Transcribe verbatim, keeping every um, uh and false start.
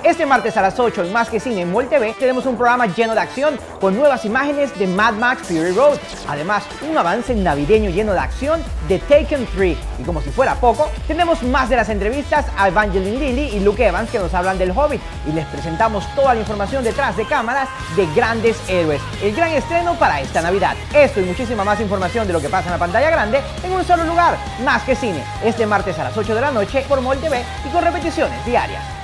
Este martes a las ocho en Más que Cine en Mol T V tenemos un programa lleno de acción con nuevas imágenes de Mad Max Fury Road. Además, un avance navideño lleno de acción de Taken tres. Y como si fuera poco, tenemos más de las entrevistas a Evangeline Lilly y Luke Evans que nos hablan del Hobbit. Y les presentamos toda la información detrás de cámaras de grandes héroes. El gran estreno para esta Navidad. Esto y muchísima más información de lo que pasa en la pantalla grande en un solo lugar. Más que Cine. Este martes a las ocho de la noche por Mol T V y con repeticiones diarias.